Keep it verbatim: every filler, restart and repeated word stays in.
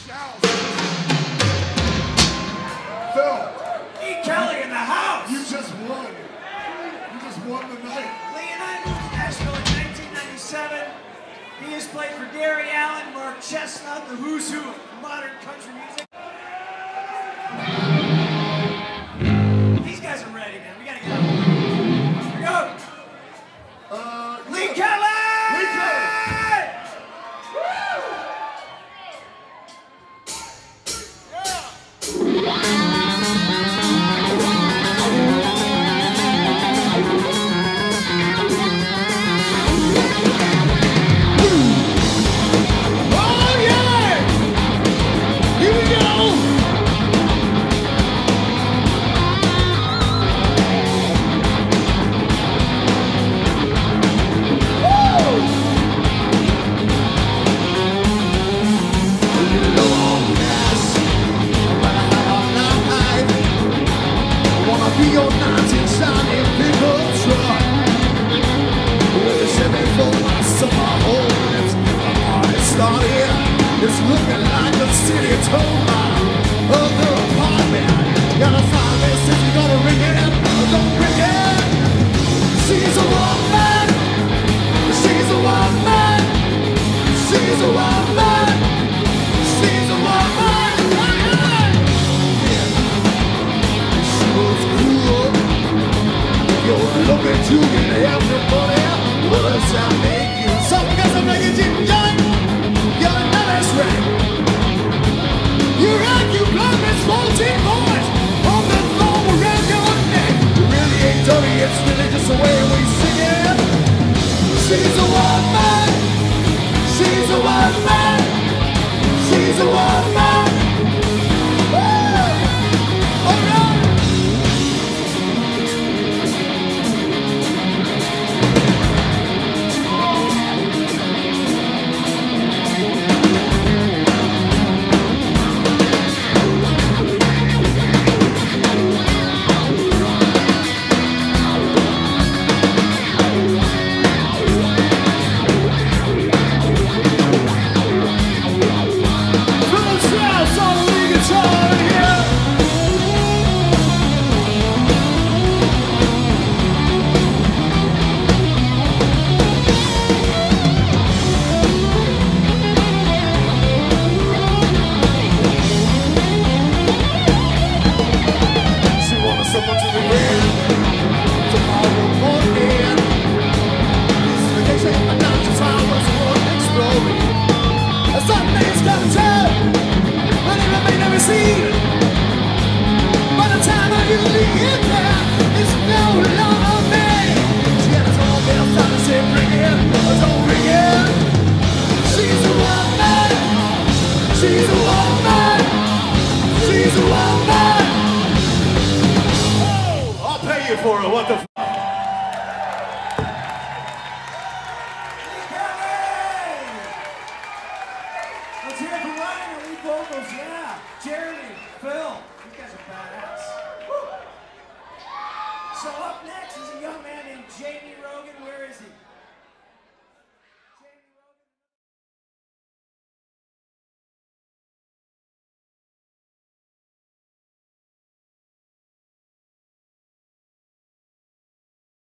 shout. Phil. E. Kelly in the house. You just won. You just won the night. Lee and I moved to Nashville in nineteen ninety-seven. He has played for Gary Allan, Mark Chestnut, the who's who of modern country music. These guys are ready, man. We gotta get up. Here we go. Uh, Lee Kelly! Lee Kelly! Be your nineteen shining pickup truck with a Chevy full of summer homes. The party started. It's looking like the city told of the apartment. Gotta find this if you're gonna ring it. Don't ring it. She's a woman. She's a woman. She's a woman. She's a woman. You're looking to get everybody. What does that make you? So because I'm making you young, you're not as right. You rock, you blood, it's fourteen boys on the floor around your neck. It really ain't dirty, it's really just the way we sing it. She's a woman. She's a woman. She's a woman. Woo! All right. She's a woman. She's a woman. Oh, I'll pay you for it. What the f? Let's hear it for Ryan and lead vocals, yeah. Jeremy, Phil, these guys are badass. Woo. So up next is a young man named Jamie Rogan. Where is he?